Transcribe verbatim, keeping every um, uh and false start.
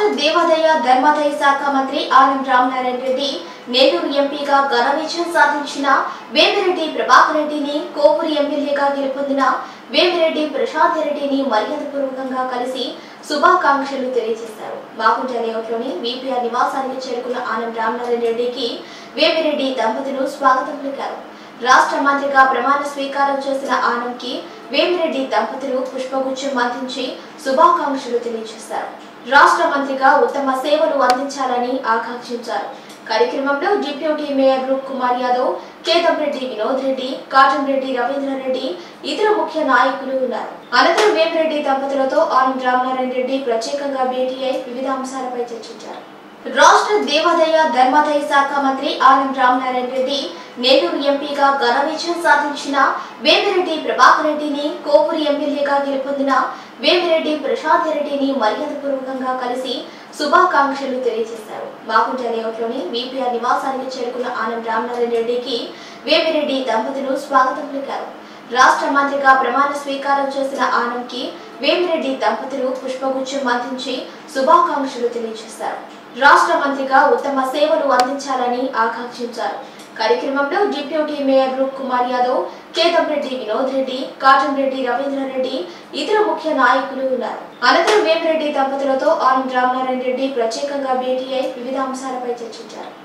రాష్ట్ర దేవాదాయ ధర్మాదాయ శాఖ మంత్రి ఆనం రామనారాయణ రెడ్డి నెల్లూరు ఎంపీగా ఘన విజయం సాధించిన వేమిరెడ్డి ప్రభాకర్ రెడ్డిని కోవూరు ఎమ్మెల్యేగా గెలుపొందిన వేమిరెడ్డి ప్రశాంత్ రెడ్డిని మర్యాదపూర్వకంగా కలిసి శుభాకాంక్షలు తెలియజేశారు. మాగుంట లేఅవుట్లోని వీపీఆర్ నివాసానికి చేరుకున్న ఆనం రామనారాయణ రెడ్డికి వేమిరెడ్డి దంపతులు స్వాగతం పలికారు. రాష్ట్ర మంత్రిగా ప్రమాణ స్వీకారం చేసిన ఆనంకి వేమిరెడ్డి దంపతులు పుష్పగుచ్చం అందించి శుభాకాంక్షలు తెలియజేశారు. రాష్ట్ర మంత్రిగా ఉత్తమ సేవలు అందించాలని ఆకాంక్షించారు. కార్యక్రమంలో డిప్యూటీ మేయర్ రూప్ కుమార్ యాదవ్, కేతంరెడ్డి వినోద్ రెడ్డి, కాటంరెడ్డి రవీంద్రారెడ్డి, ఇతర ముఖ్య నాయకులు ఉన్నారు. అనంతరం వేమిరెడ్డి దంపతులతో ఆనం రామనారాయణ రెడ్డి ప్రత్యేకంగా భేటీ అయి వివిధ అంశాలపై చర్చించారు. రాష్ట్ర దేవాదాయ ధర్మాదాయ శాఖ మంత్రి ఆనం రామనారాయణ రెడ్డి నెల్లూరు ఎంపీగా ఘన విజయం సాధించిన వేమిరెడ్డి ప్రభాకర్ రెడ్డిని కోవూరు ఎమ్మెల్యేగా గెలుపొందిన వేమిరెడ్డి ప్రశాంత్ రెడ్డిని మర్యాదపూర్వకంగా కలిసి శుభాకాంక్షలు తెలియజేశారు. మాగుంట లేఅవుట్లోని వీపీఆర్ నివాసానికి చేరుకున్న ఆనం రామనారాయణ రెడ్డికి వేమిరెడ్డి దంపతులు స్వాగతం పలికారు. రాష్ట్ర మంత్రిగా ప్రమాణ స్వీకారం చేసిన ఆనంకి వేమిరెడ్డి దంపతులు పుష్పగుచ్చం అందించి శుభాకాంక్షలు తెలియజేశారు. రాష్ట్ర మంత్రిగా ఉత్తమ సేవలు అందించాలని ఆకాంక్షించారు. కార్యక్రమంలో డిప్యూటీ మేయర్ రూప్ కుమార్ యాదవ్, కేతంరెడ్డి వినోద్ రెడ్డి, కాటంరెడ్డి రవీంద్రారెడ్డి, ఇతర ముఖ్య నాయకులు ఉన్నారు. అనంతరం వేమిరెడ్డి దంపతులతో ఆనం రామనారాయణ రెడ్డి ప్రత్యేకంగా భేటీ అయి వివిధ అంశాలపై చర్చించారు.